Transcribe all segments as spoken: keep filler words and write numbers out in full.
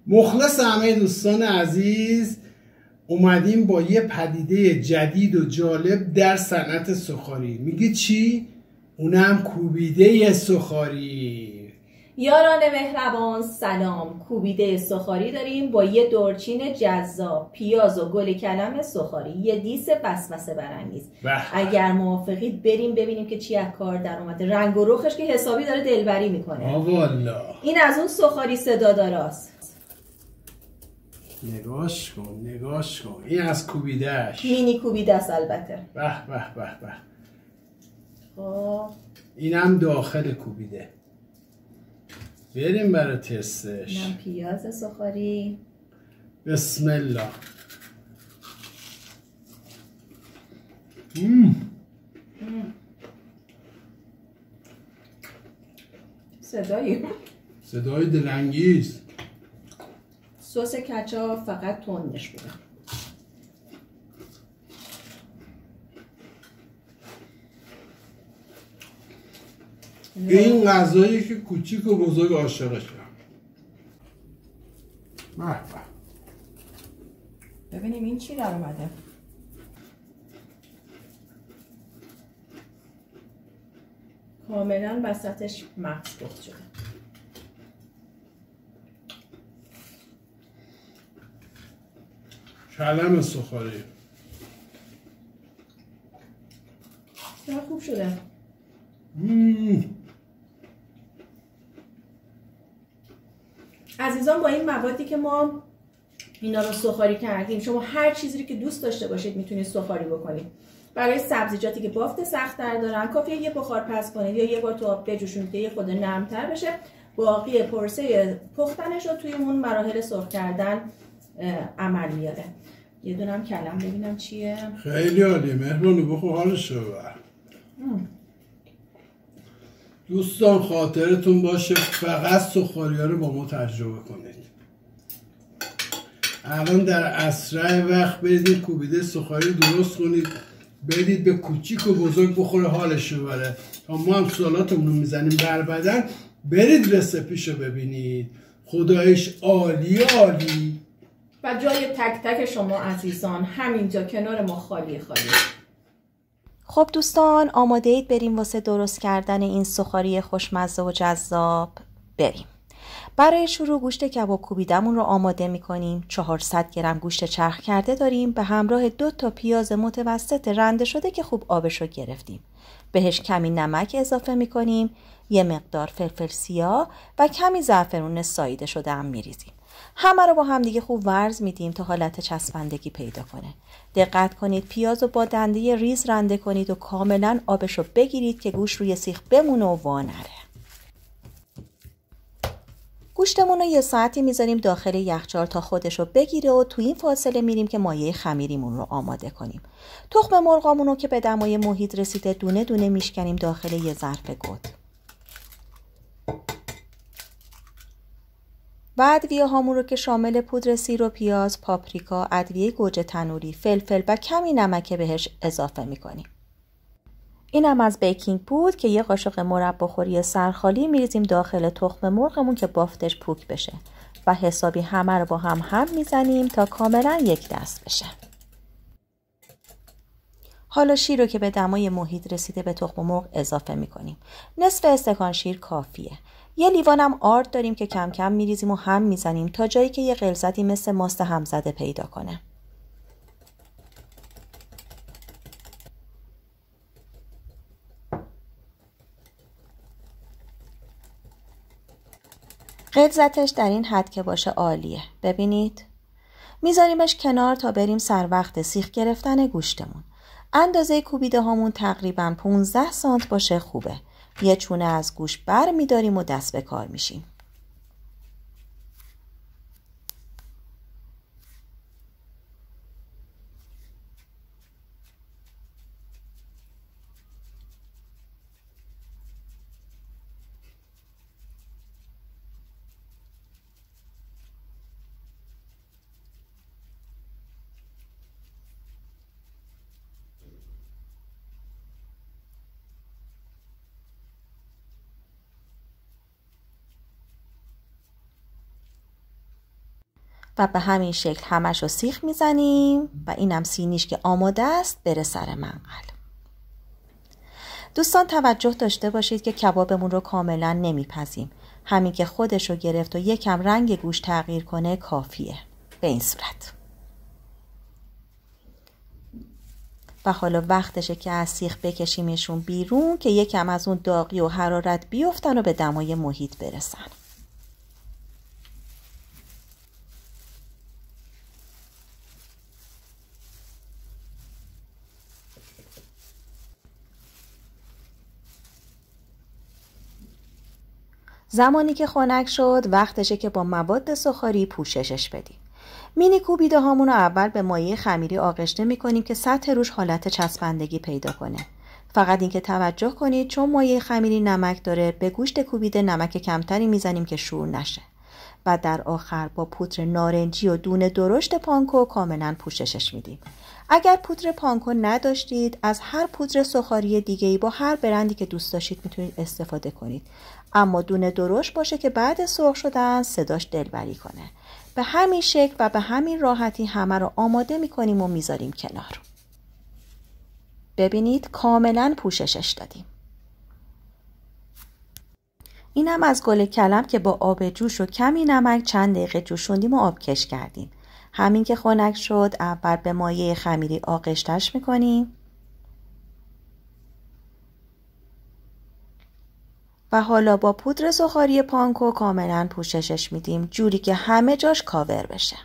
مخلص همه دوستان عزیز، اومدیم با یه پدیده جدید و جالب در صنعت سوخاری. میگی چی؟ اونم کوبیده سوخاری. یاران مهربان سلام. کوبیده سوخاری داریم با یه دورچین جذاب، پیاز و گل کلم سوخاری، یه دیس وسوسه برانگیز. اگر موافقید بریم ببینیم که چی از کار در اومده. رنگ و رخش که حسابی داره دلبری میکنه. آه والا. این از اون سوخاری صدا داراست. نگاش کن نگاش کن، این از کوبیدهش. مینی کوبیده است البته. به به به به. خب اینم داخل کوبیده. بریم برای تستش. اینم پیاز سوخاری. بسم الله. مم. صدایی صدای دلانگیز. سس کچاپ فقط تندش بوده. این غذایی که کوچیک و بزرگ عاشقشه. به به. ببینیم این چی در اومده. کاملا وسطش مغز پخت شده. کلم سوخاری. چرا خوب شده. مم. عزیزان با این موادی که ما اینا رو سوخاری کردیم، شما هر چیزی که دوست داشته باشید میتونید سوخاری بکنید. برای سبزیجاتی که بافت سخت‌تر دارن کافیه یه بخار پس کنید یا یه بار تو آب بجوشونید که یه خود نرم‌تر بشه. باقی پرسه پختنش رو توی اون مراحل سرخ کردن عمل میاره. یه دونم کلم ببینم چیه. خیلی عالیه مهربانی، بخور حالش رو ببر. دوستان خاطرتون باشه فقط سوخاری‌ها رو با ما تجربه کنید. الان در اسرع وقت برید کوبیده سوخاری درست کنید، بدید به کوچیک و بزرگ بخوره حالش رو ببره. تا ما هم سوالاتمون رو میزنیم بر بدن، برید رسپیشو ببینید. خدایش عالی عالی. و جای تک تک شما عزیزان همینجا کنار ما خالی خالی. خب دوستان آماده اید بریم واسه درست کردن این سوخاری خوشمزه و جذاب؟ بریم. برای شروع گوشت کباب کوبیدمون رو آماده میکنیم. چهارصد گرم گوشت چرخ کرده داریم به همراه دو تا پیاز متوسط رنده شده که خوب آبش رو گرفتیم. بهش کمی نمک اضافه میکنیم، یه مقدار فلفل سیاه و کمی زعفرون ساییده شده هم میریزیم. همه رو با هم دیگه خوب ورز میدیم تا حالت چسبندگی پیدا کنه. دقت کنید پیاز رو با دنده ریز رنده کنید و کاملا آبش رو بگیرید که گوشت روی سیخ بمونه و وا نره. گوشتمون رو یه ساعتی میذاریم داخل یخچال تا خودش رو بگیره و تو این فاصله میریم که مایه خمیریمون رو آماده کنیم. تخم مرغامون رو که به دمای محیط رسیده دونه دونه میشکنیم داخل یه ظرف گود. و ادویه هامون رو که شامل پودر سیر و پیاز، پاپریکا، ادویه گوجه تنوری، فلفل و کمی نمک بهش اضافه میکنیم. اینم از بیکینگ بود که یه قاشق مربا خوری سرخالی میریزیم داخل تخم مرغمون که بافتش پوک بشه و حسابی همه رو با هم هم میزنیم تا کاملا یک دست بشه. حالا شیر رو که به دمای محیط رسیده به تخم مرغ اضافه میکنیم. نصف استکان شیر کافیه. یه لیوانم آرد داریم که کم کم میریزیم و هم میزنیم تا جایی که یه غلظتی مثل ماست همزده پیدا کنه. غلظتش در این حد که باشه عالیه. ببینید میذاریمش کنار تا بریم سر وقت سیخ گرفتن گوشتمون. اندازه کوبیده هامون تقریبا پانزده سانت باشه خوبه. یه چونه از گوشت بر میداریم و دست به کار میشیم. و به همین شکل همش رو سیخ میزنیم و اینم سینیش که آماده است بره سر منقل. دوستان توجه داشته باشید که کبابمون رو کاملا نمیپزیم. همین که خودش رو گرفت و یکم رنگ گوشت تغییر کنه کافیه. به این صورت. و حالا وقتشه که از سیخ بکشیمشون بیرون که یکم از اون داغی و حرارت بیفتن و به دمای محیط برسن. زمانی که خنک شد وقتشه که با مواد سوخاری پوششش بدیم. مینی کوبیده هامون رو اول به مایع خمیری آغشته میکنیم که سطح روش حالت چسبندگی پیدا کنه. فقط اینکه توجه کنید چون مایع خمیری نمک داره به گوشت کوبیده نمک کمتری میزنیم که شور نشه. و در آخر با پودر نارنجی و دونه درشت پانکو کاملا پوششش میدیم. اگر پودر پانکو نداشتید از هر پودر سوخاری دیگه‌ای با هر برندی که دوست داشتید میتونید استفاده کنید. اما دونه درشت باشه که بعد سرخ شدن صداش دلبری کنه. به همین شکل و به همین راحتی همه رو آماده میکنیم و میذاریم کنار. ببینید کاملا پوششش دادیم. اینم از گل کلم که با آب جوش و کمی نمک چند دقیقه جوشوندیم و آبکش کردیم. همین که خنک شد اول به مایع خمیری آغشتش میکنیم و حالا با پودر سوخاری پانکو کاملا پوششش میدیم جوری که همه جاش کاور بشه.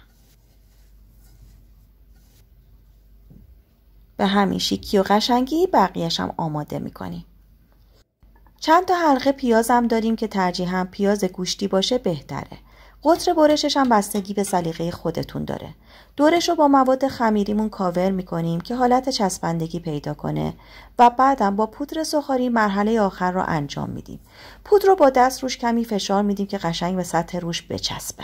به همین شیکی و قشنگی بقیه‌ش هم آماده میکنیم. چند تا حلقه پیاز هم داریم که ترجیحاً پیاز گوشتی باشه بهتره. قطر برشش هم بستگی به سلیقه خودتون داره. دورش رو با مواد خمیریمون کاور میکنیم که حالت چسبندگی پیدا کنه و بعدم با پودر سوخاری مرحله آخر رو انجام میدیم. پودر رو با دست روش کمی فشار میدیم که قشنگ به سطح روش بچسبه.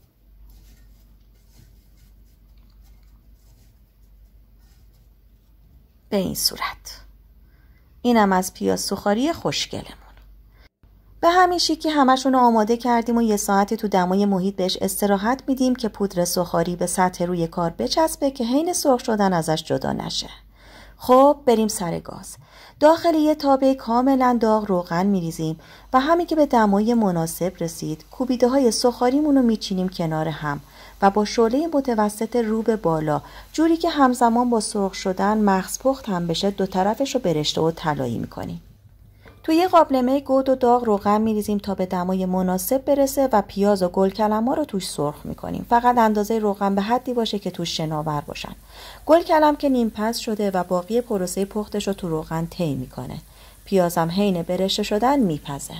به این صورت. اینم از پیاز سوخاری خوشگلمون. به همین شکلی همشون رو آماده کردیم و یه ساعتی تو دمای محیط بهش استراحت میدیم که پودر سوخاری به سطح روی کار بچسبه که حین سرخ شدن ازش جدا نشه. خب بریم سر گاز. داخل یه تابه کاملا داغ روغن میریزیم و همین که به دمای مناسب رسید کوبیده های سوخاریمون رو میچینیم کنار هم و با شعله متوسط رو به بالا جوری که همزمان با سرخ شدن مغز پخت هم بشه دو طرفش رو برشته و طلایی میکنیم. توی یه قابلمه گود و داغ روغن میریزیم تا به دمای مناسب برسه و پیاز و گل کلم‌ها رو توش سرخ میکنیم. فقط اندازه روغن به حدی باشه که توش شناور باشن. گل کلم که نیم پز شده و باقی پروسه پختش رو تو روغن طی میکنه. پیازم حین برشته شدن میپزه.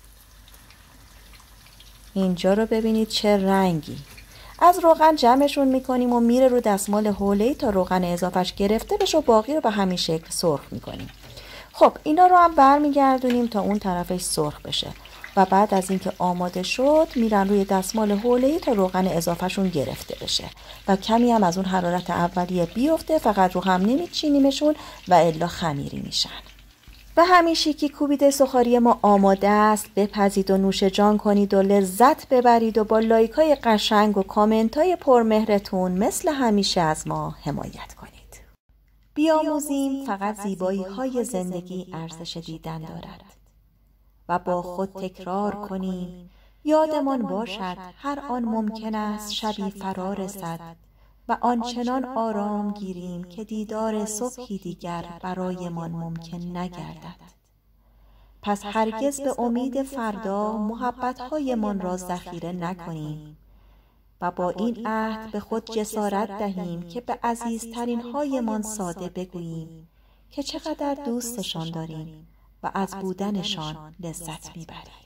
اینجا رو ببینید چه رنگی. از روغن جمعشون میکنیم و میره رو دستمال حوله‌ای تا روغن اضافهش گرفته بشه و باقی رو به همین شکل سرخ میکنیم. خب اینا رو هم برمیگردونیم تا اون طرفش سرخ بشه و بعد از اینکه آماده شد میرن روی دستمال حوله‌ای تا روغن اضافهشون گرفته بشه و کمی هم از اون حرارت اولیه بیفته. فقط رو هم نمیچینیمشون و الا خمیری میشن. به همین شیکی کوبیده سوخاری ما آماده است. بپزید و نوش جان کنید و لذت ببرید و با لایکای قشنگ و کامنتای پرمهرتون مثل همیشه از ما حمایت کنید. بیاموزیم فقط زیبایی های زندگی ارزش دیدن دارد و با خود تکرار کنیم یادمان باشد هر آن ممکن است شبی فرا رسد و آنچنان آرام گیریم که دیدار صبحی دیگر برایمان ممکن نگردد. پس هرگز به امید فردا محبت‌هایمان را ذخیره نکنیم و با این عهد به خود جسارت دهیم که به عزیزترین هایمان ساده بگوییم که چقدر دوستشان داریم و از بودنشان لذت میبریم.